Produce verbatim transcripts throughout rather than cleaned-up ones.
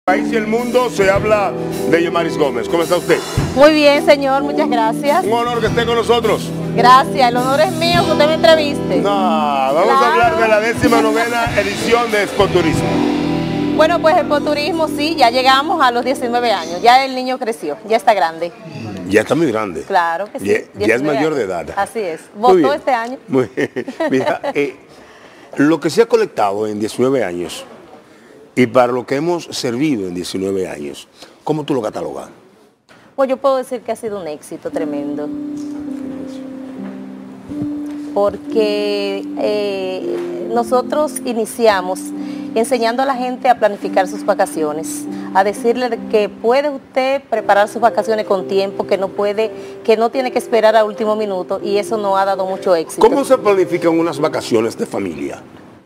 País y el mundo se habla de Yemaris Gómez. ¿Cómo está usted? Muy bien, señor, muchas gracias. Un honor que esté con nosotros. Gracias, el honor es mío que usted me entreviste. No, vamos Claro. a hablar de la décima novena edición de Expoturismo. Bueno, pues Expoturismo sí, ya llegamos a los diecinueve años, ya el niño creció, ya está grande. Ya está muy grande. Claro que sí. Ya, ya es mayor años. de edad. Así es, Muy votó bien. este año. Muy bien. Mira, eh, lo que se ha colectado en diecinueve años y para lo que hemos servido en diecinueve años, ¿cómo tú lo catalogas? Pues yo puedo decir que ha sido un éxito tremendo. Porque eh, nosotros iniciamos enseñando a la gente a planificar sus vacaciones, a decirle que puede usted preparar sus vacaciones con tiempo, que no puede, que no tiene que esperar al último minuto, y eso nos ha dado mucho éxito. ¿Cómo se planifican unas vacaciones de familia?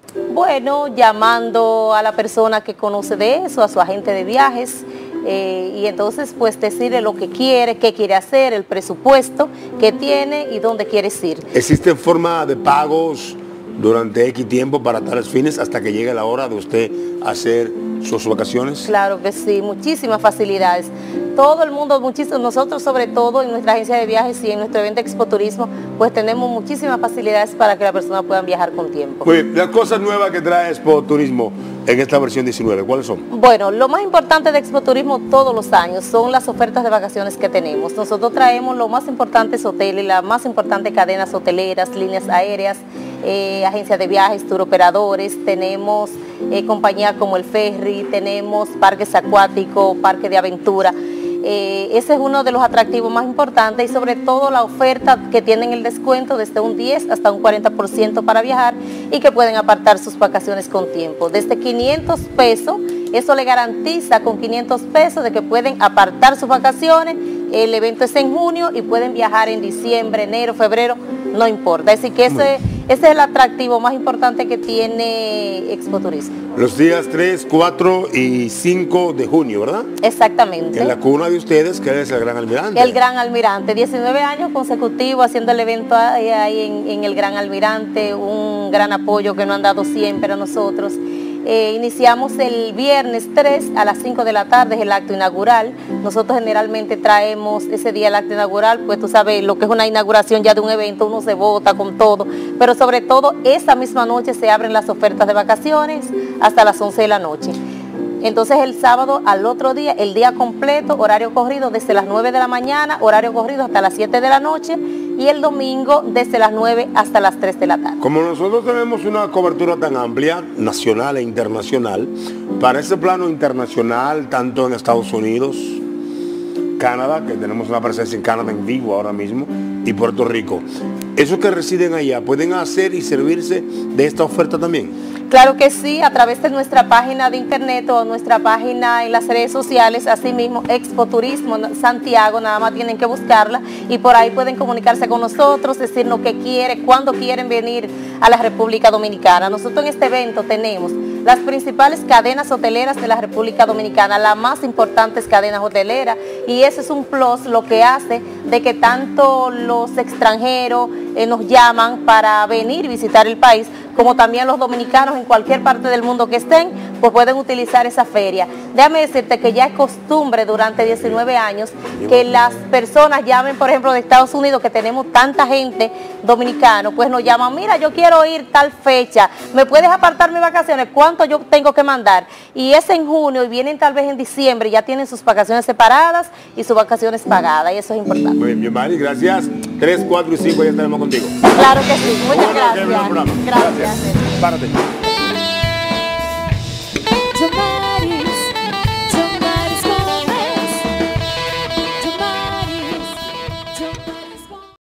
Bueno, llamando a la persona que conoce de eso, a su agente de viajes, eh, y entonces pues decirle lo que quiere, qué quiere hacer, el presupuesto que tiene y dónde quieres ir. ¿Existe forma de pagos durante X tiempo para tales fines hasta que llegue la hora de usted hacer sus vacaciones? Claro que sí, muchísimas facilidades. Todo el mundo, muchísimo, nosotros sobre todo en nuestra agencia de viajes y en nuestro evento Expoturismo, pues tenemos muchísimas facilidades para que la persona pueda viajar con tiempo. Pues, las cosas nuevas que trae Expoturismo en esta versión diecinueve, ¿cuáles son? Bueno, lo más importante de Expoturismo todos los años son las ofertas de vacaciones que tenemos. Nosotros traemos los más importantes hoteles, las más importantes cadenas hoteleras, líneas aéreas, eh, agencias de viajes, tour operadores, tenemos eh, compañías como el ferry, tenemos parques acuáticos, parques de aventura. Eh, ese es uno de los atractivos más importantes y sobre todo la oferta que tienen el descuento desde un diez hasta un cuarenta por ciento para viajar y que pueden apartar sus vacaciones con tiempo. Desde quinientos pesos, eso le garantiza con quinientos pesos de que pueden apartar sus vacaciones. El evento es en junio y pueden viajar en diciembre, enero, febrero, no importa. Así que ese, ese es el atractivo más importante que tiene Expoturismo. Los días tres, cuatro y cinco de junio, ¿verdad? Exactamente. En la cuna de ustedes, que es el Gran Almirante. El Gran Almirante, diecinueve años consecutivos haciendo el evento ahí, ahí en, en el Gran Almirante, un gran apoyo que nos han dado siempre a nosotros. Eh, iniciamos el viernes tres a las cinco de la tarde, es el acto inaugural. Nosotros generalmente traemos ese día el acto inaugural, pues tú sabes lo que es una inauguración ya de un evento, uno se vota con todo, pero sobre todo esa misma noche se abren las ofertas de vacaciones hasta las once de la noche. Entonces el sábado al otro día, el día completo, horario corrido desde las nueve de la mañana, horario corrido hasta las siete de la noche, y el domingo desde las nueve hasta las tres de la tarde. Como nosotros tenemos una cobertura tan amplia, nacional e internacional, para ese plano internacional, tanto en Estados Unidos, Canadá, que tenemos una presencia en Canadá en vivo ahora mismo, y Puerto Rico, esos que residen allá, ¿pueden hacer y servirse de esta oferta también? Claro que sí, a través de nuestra página de internet o nuestra página en las redes sociales, asimismo Expoturismo Santiago, nada más tienen que buscarla y por ahí pueden comunicarse con nosotros, decir lo que quieren, cuándo quieren venir a la República Dominicana. Nosotros en este evento tenemos las principales cadenas hoteleras de la República Dominicana, las más importantes cadenas hoteleras, y ese es un plus lo que hace de que tanto los extranjeros eh, nos llaman para venir y visitar el país, como también los dominicanos en cualquier parte del mundo que estén, pues pueden utilizar esa feria. Déjame decirte que ya es costumbre durante diecinueve años que las personas llamen, por ejemplo, de Estados Unidos, que tenemos tanta gente dominicana, pues nos llaman, mira, yo quiero ir tal fecha, ¿me puedes apartar mis vacaciones? ¿Cuánto yo tengo que mandar? Y es en junio y vienen tal vez en diciembre, ya tienen sus vacaciones separadas y sus vacaciones pagadas, y eso es importante. Muy bien, Yemaris, gracias. tres, cuatro y cinco ya estaremos contigo. Claro que sí, muchas Bueno, gracias. que Gracias. Gracias. Párate.